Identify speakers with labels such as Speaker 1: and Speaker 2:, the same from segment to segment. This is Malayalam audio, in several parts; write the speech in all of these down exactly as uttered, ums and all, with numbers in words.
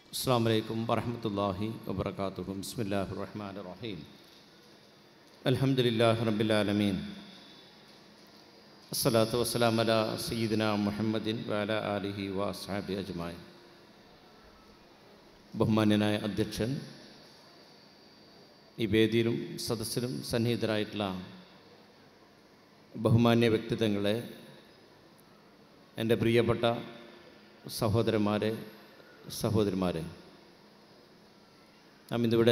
Speaker 1: അസ്സലാമു അലൈക്കും വറഹ്മത്തുള്ളാഹി വബറകാതുഹു. ബിസ്മില്ലാഹിർ റഹ്മാനിർ റഹീം. അൽഹംദുലില്ലാഹി റബ്ബിൽ ആലമീൻ. അസ്സലാത്തു വസ്സലാമു അലാ സയ്യിദിനാ മുഹമ്മദിൻ വഅലാ ആലിഹി വഅസ്ഹാബിഹി അജ്മഈൻ. ബഹുമാന്യനായ അധ്യക്ഷൻ, ഈ വേദിയിലും സദസ്സിലും സന്നിഹിതരായിട്ടുള്ള ബഹുമാന്യ വ്യക്തിത്വങ്ങളെ, എൻ്റെ പ്രിയപ്പെട്ട സഹോദരന്മാരെ, സഹോദരിമാരെ, നാം ഇന്നിവിടെ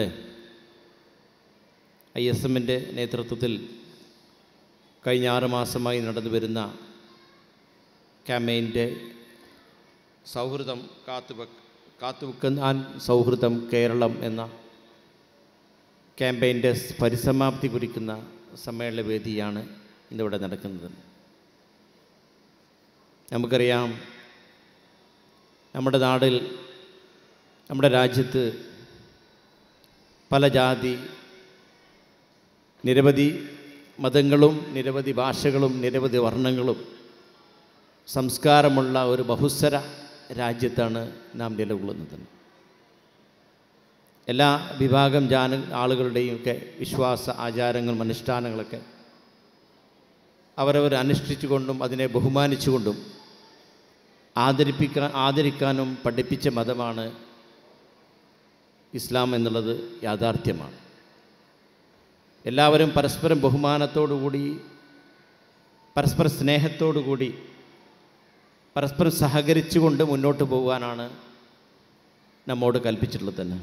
Speaker 1: ഐ എസ് എമ്മിൻ്റെ നേതൃത്വത്തിൽ കഴിഞ്ഞ ആറ് മാസമായി നടന്നു വരുന്ന ക്യാമ്പയിൻ്റെ സൗഹൃദം കാത്തുവെ കാത്തുവെക്കാൻ സൗഹൃദം കേരളം എന്ന ക്യാമ്പയിൻ്റെ പരിസമാപ്തി കുറിക്കുന്ന സമ്മേളന വേദിയാണ് ഇന്നിവിടെ നടക്കുന്നത്. നമുക്കറിയാം, നമ്മുടെ നാടിൽ, നമ്മുടെ രാജ്യത്ത് പല ജാതി, നിരവധി മതങ്ങളും നിരവധി ഭാഷകളും നിരവധി വർണ്ണങ്ങളും സംസ്കാരമുള്ള ഒരു ബഹുസ്വര രാജ്യത്താണ് നാം നിലകൊള്ളുന്നത്. എല്ലാ വിഭാഗം ജാന ആളുകളുടെയും ഒക്കെ വിശ്വാസ ആചാരങ്ങളും അനുഷ്ഠാനങ്ങളൊക്കെ അവരവർ അനുഷ്ഠിച്ചുകൊണ്ടും അതിനെ ബഹുമാനിച്ചുകൊണ്ടും ആദരിപ്പിക്കാൻ ആദരിക്കാനും പഠിപ്പിച്ച മതമാണ് ഇസ്ലാം എന്നുള്ളത് യാഥാർത്ഥ്യമാണ്. എല്ലാവരും പരസ്പരം ബഹുമാനത്തോടുകൂടി, പരസ്പര സ്നേഹത്തോടുകൂടി, പരസ്പരം സഹകരിച്ചുകൊണ്ട് മുന്നോട്ട് പോകാനാണ് നമ്മോട് കൽപ്പിച്ചിട്ടുള്ളത് തന്നെ.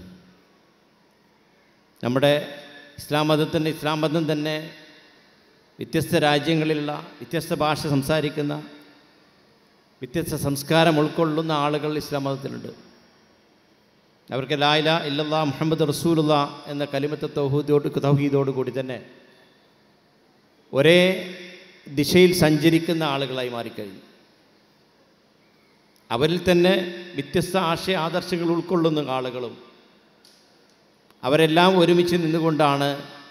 Speaker 1: നമ്മുടെ ഇസ്ലാം മതത്തിൻ്റെ ഇസ്ലാം മതം തന്നെ വ്യത്യസ്ത രാജ്യങ്ങളിലുള്ള വ്യത്യസ്ത ഭാഷ സംസാരിക്കുന്ന വ്യത്യസ്ത സംസ്കാരം ഉൾക്കൊള്ളുന്ന ആളുകൾ ഇസ്ലാം മതത്തിലുണ്ട്. അവർക്ക് ലാ ഇലാഹ ഇല്ലല്ലാഹ് മുഹമ്മദ് റസൂലുള്ളാഹ് എന്ന കലിമത്ത് തൗഹീദോട് തൗഹീദോട് കൂടി തന്നെ ഒരേ ദിശയിൽ സഞ്ചരിക്കുന്ന ആളുകളായി മാറിക്കഴിഞ്ഞു. അവരിൽ തന്നെ വ്യത്യസ്ത ആശയ ആദർശങ്ങൾ ഉൾക്കൊള്ളുന്ന ആളുകളും അവരെല്ലാം ഒരുമിച്ച് നിന്നുകൊണ്ടാണ്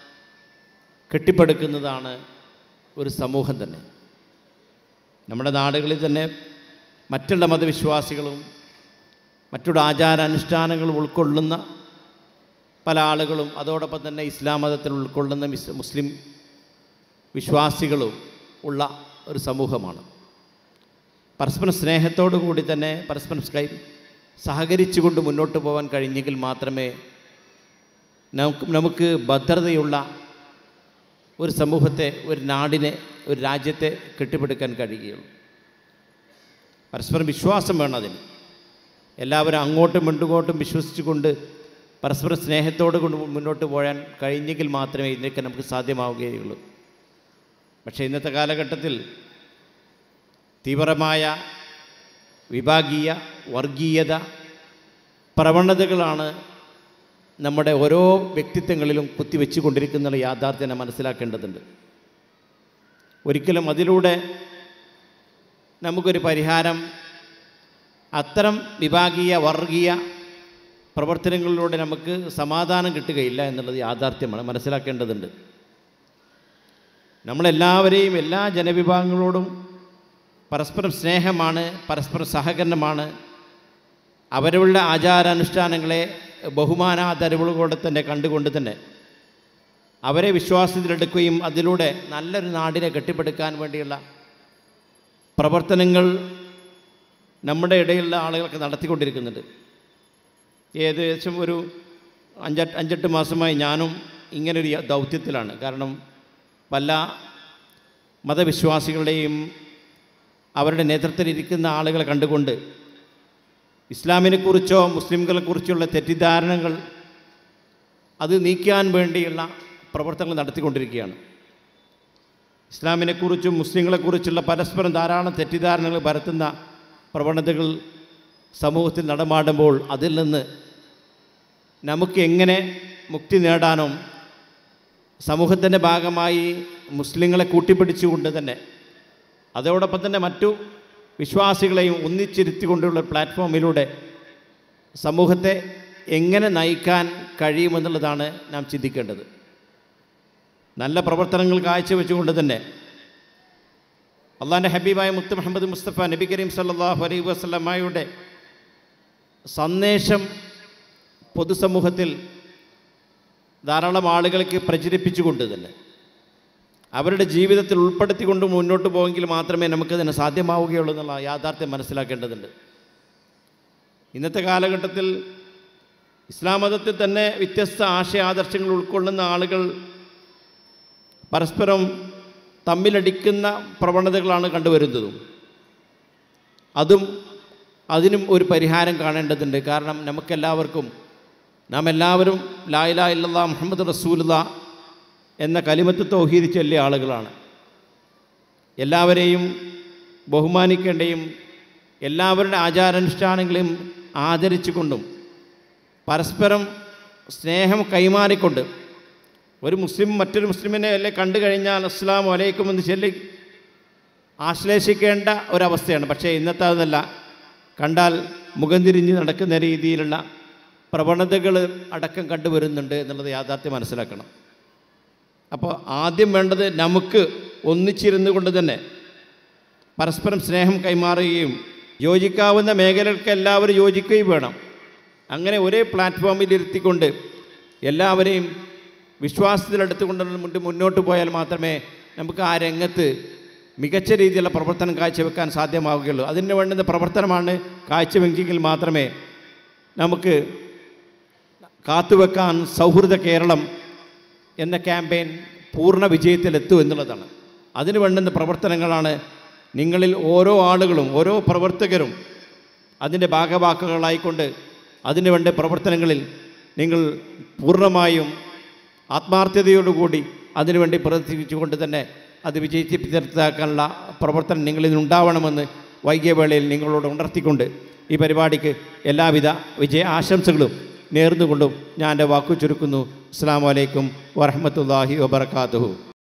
Speaker 1: കെട്ടിപ്പടുക്കുന്നതാണ് ഒരു സമൂഹം തന്നെ. നമ്മുടെ നാടുകളിൽ തന്നെ മറ്റുള്ള മതവിശ്വാസികളും മറ്റുള്ള ആചാരാനുഷ്ഠാനങ്ങളും ഉൾക്കൊള്ളുന്ന പല ആളുകളും അതോടൊപ്പം തന്നെ ഇസ്ലാം മതത്തിൽ ഉൾക്കൊള്ളുന്ന മുസ്ലിം വിശ്വാസികളും ഉള്ള ഒരു സമൂഹമാണ്. പരസ്പരം സ്നേഹത്തോടു കൂടി തന്നെ പരസ്പരം സ്കൈ സഹകരിച്ചുകൊണ്ട് മുന്നോട്ട് പോകാൻ കഴിഞ്ഞെങ്കിൽ മാത്രമേ നമുക്ക് നമുക്ക് ഭദ്രതയുള്ള ഒരു സമൂഹത്തെ, ഒരു നാടിനെ, ഒരു രാജ്യത്തെ കെട്ടിപ്പടുക്കാൻ കഴിയുകയുള്ളൂ. പരസ്പരം വിശ്വാസം വേണം അതിന്. എല്ലാവരും അങ്ങോട്ടും ഇങ്ങോട്ടും വിശ്വസിച്ചുകൊണ്ട് പരസ്പര സ്നേഹത്തോട് കൊണ്ട് മുന്നോട്ട് പോകാൻ കഴിഞ്ഞെങ്കിൽ മാത്രമേ ഇതിനൊക്കെ നമുക്ക് സാധ്യമാവുകയുള്ളൂ. പക്ഷേ ഇന്നത്തെ കാലഘട്ടത്തിൽ തീവ്രമായ വിഭാഗീയ വർഗീയത പ്രവണതകളാണ് നമ്മുടെ ഓരോ വ്യക്തിത്വങ്ങളിലും കുത്തിവെച്ചു കൊണ്ടിരിക്കുന്ന യാഥാർത്ഥ്യം മനസ്സിലാക്കേണ്ടതുണ്ട്. ഒരിക്കലും അതിലൂടെ നമുക്കൊരു പരിഹാരം അത്തരം വിഭാഗീയ വർഗീയ പ്രവർത്തനങ്ങളിലൂടെ നമുക്ക് സമാധാനം കിട്ടുകയില്ല എന്നുള്ളത് യാഥാർത്ഥ്യമാണ്, മനസ്സിലാക്കേണ്ടതുണ്ട്. നമ്മളെല്ലാവരെയും, എല്ലാ ജനവിഭാഗങ്ങളോടും പരസ്പരം സ്നേഹമാണ്, പരസ്പരം സഹകരണമാണ്. അവരുടെ ആചാരാനുഷ്ഠാനങ്ങളെ ബഹുമാനാദരവുകളോടെ തന്നെ കണ്ടുകൊണ്ട് തന്നെ അവരെ വിശ്വാസത്തിലെടുക്കുകയും അതിലൂടെ നല്ലൊരു നാടിനെ കെട്ടിപ്പടുക്കാൻ വേണ്ടിയുള്ള പ്രവർത്തനങ്ങൾ നമ്മുടെ ഇടയിലുള്ള ആളുകളൊക്കെ നടത്തിക്കൊണ്ടിരിക്കുന്നുണ്ട്. ഏകദേശം ഒരു അഞ്ച അഞ്ചെട്ട് മാസമായി ഞാനും ഇങ്ങനൊരു ദൗത്യത്തിലാണ്. കാരണം പല മതവിശ്വാസികളുടെയും അവരുടെ നേതൃത്വത്തിലിരിക്കുന്ന ആളുകളെ കണ്ടുകൊണ്ട് ഇസ്ലാമിനെക്കുറിച്ചോ മുസ്ലിംകളെക്കുറിച്ചുള്ള തെറ്റിദ്ധാരണകൾ അത് നീക്കാൻ വേണ്ടിയുള്ള പ്രവർത്തനങ്ങൾ നടത്തിക്കൊണ്ടിരിക്കുകയാണ്. ഇസ്ലാമിനെക്കുറിച്ചും മുസ്ലിങ്ങളെക്കുറിച്ചുള്ള പരസ്പരം ധാരാളം തെറ്റിദ്ധാരണകൾ പരത്തുന്ന പ്രവണതകൾ സമൂഹത്തിൽ നടമാടുമ്പോൾ അതിൽ നിന്ന് നമുക്ക് എങ്ങനെ മുക്തി നേടാനും സമൂഹത്തിൻ്റെ ഭാഗമായി മുസ്ലിങ്ങളെ കൂട്ടിപ്പിടിച്ചുകൊണ്ട് തന്നെ അതോടൊപ്പം തന്നെ മറ്റു വിശ്വാസികളെയും ഒന്നിച്ചിരുത്തിക്കൊണ്ടുള്ള പ്ലാറ്റ്ഫോമിലൂടെ സമൂഹത്തെ എങ്ങനെ നയിക്കാൻ കഴിയുമെന്നുള്ളതാണ് നാം ചിന്തിക്കേണ്ടത്. നല്ല പ്രവർത്തനങ്ങൾ കാഴ്ചവെച്ചുകൊണ്ട് തന്നെ അള്ളാഹിൻ്റെ ഹബീബായ മുത്ത് മുഹമ്മദ് മുസ്തഫ നബി കരീം സല്ലല്ലാഹു അലൈഹി വസല്ലമയുടെ സന്ദേശം പൊതുസമൂഹത്തിൽ ധാരാളം ആളുകൾക്ക് പ്രചരിപ്പിച്ചുകൊണ്ട് തന്നെ അവരുടെ ജീവിതത്തിൽ ഉൾപ്പെടുത്തിക്കൊണ്ട് മുന്നോട്ട് പോയെങ്കിൽ മാത്രമേ നമുക്കതിന് സാധ്യമാവുകയുള്ളൂ എന്നുള്ള യാഥാർത്ഥ്യം മനസ്സിലാക്കേണ്ടതുണ്ട്. ഇന്നത്തെ കാലഘട്ടത്തിൽ ഇസ്ലാം മതത്തിൽ തന്നെ വ്യത്യസ്ത ആശയാദർശങ്ങൾ ഉൾക്കൊള്ളുന്ന ആളുകൾ പരസ്പരം തമ്മിലടിക്കുന്ന പ്രവണതകളാണ് കണ്ടുവരുന്നതും. അതും അതിനും ഒരു പരിഹാരം കാണേണ്ടതുണ്ട്. കാരണം നമുക്കെല്ലാവർക്കും നാം എല്ലാവരും ലാ ഇലാഹ ഇല്ലല്ലാഹ് മുഹമ്മദ് റസൂലുള്ളാഹ് എന്ന കലിമത്ത് തൗഹീദ് ചൊല്ലിയ ആളുകളാണ്. എല്ലാവരെയും ബഹുമാനിക്കേണ്ടയും എല്ലാവരുടെ ആചാരാനുഷ്ഠാനങ്ങളെയും ആദരിച്ചുകൊണ്ടും പരസ്പരം സ്നേഹം കൈമാറിക്കൊണ്ട് ഒരു മുസ്ലിം മറ്റൊരു മുസ്ലിമിനെ അല്ലെ കണ്ടു കഴിഞ്ഞാൽ അസ്സലാമു അലൈക്കും എന്ന് ചൊല്ലി ആശ്ലേഷിക്കേണ്ട ഒരവസ്ഥയാണ്. പക്ഷേ ഇന്നത്തെ അതല്ല. കണ്ടാൽ മുഖം തിരിഞ്ഞ് നടക്കുന്ന രീതിയിലുള്ള പ്രവണതകൾ അടക്കം കണ്ടുവരുന്നുണ്ട് എന്നുള്ളത് യാഥാർത്ഥ്യം മനസ്സിലാക്കണം. അപ്പോൾ ആദ്യം വേണ്ടത് നമുക്ക് ഒന്നിച്ചിരുന്നു കൊണ്ട് തന്നെ പരസ്പരം സ്നേഹം കൈമാറുകയും യോജിക്കാവുന്ന മേഖലകൾക്ക് എല്ലാവരും യോജിക്കുകയും വേണം. അങ്ങനെ ഒരേ പ്ലാറ്റ്ഫോമിൽ ഇരുത്തിക്കൊണ്ട് എല്ലാവരെയും വിശ്വാസത്തിലെടുത്തുകൊണ്ട് മുണ്ട് മുന്നോട്ട് പോയാൽ മാത്രമേ നമുക്ക് ആ രംഗത്ത് മികച്ച രീതിയിലുള്ള പ്രവർത്തനം കാഴ്ചവെക്കാൻ സാധ്യമാവുകയുള്ളൂ. അതിന് വേണ്ടുന്ന പ്രവർത്തനമാണ് കാഴ്ചവെച്ചെങ്കിൽ മാത്രമേ നമുക്ക് കാത്തുവെക്കാൻ സൗഹൃദ കേരളം എന്ന ക്യാമ്പയിൻ പൂർണ്ണ വിജയത്തിലെത്തും എന്നുള്ളതാണ്. അതിന് വേണ്ടുന്ന പ്രവർത്തനങ്ങളാണ് നിങ്ങളിൽ ഓരോ ആളുകളും ഓരോ പ്രവർത്തകരും അതിൻ്റെ ഭാഗവാക്കുകളായിക്കൊണ്ട് അതിനു വേണ്ട പ്രവർത്തനങ്ങളിൽ നിങ്ങൾ പൂർണ്ണമായും ആത്മാർത്ഥതയോടുകൂടി അതിനുവേണ്ടി പ്രവർത്തിച്ചുകൊണ്ട് തന്നെ അത് വിജയിപ്പിച്ചെടുത്താക്കാനുള്ള പ്രവർത്തനം നിങ്ങളിൽ ഉണ്ടാവണമെന്ന് വൈകിയ വേളയിൽ നിങ്ങളോട് ഉണർത്തിക്കൊണ്ട് ഈ പരിപാടിക്ക് എല്ലാവിധ വിജയ ആശംസകളും നേർന്നുകൊണ്ടും ഞാൻ എൻ്റെ വാക്കു ചുരുക്കുന്നു. അസ്സലാമു അലൈക്കും വറഹ്മത്തുള്ളാഹി വബറകാതുഹു.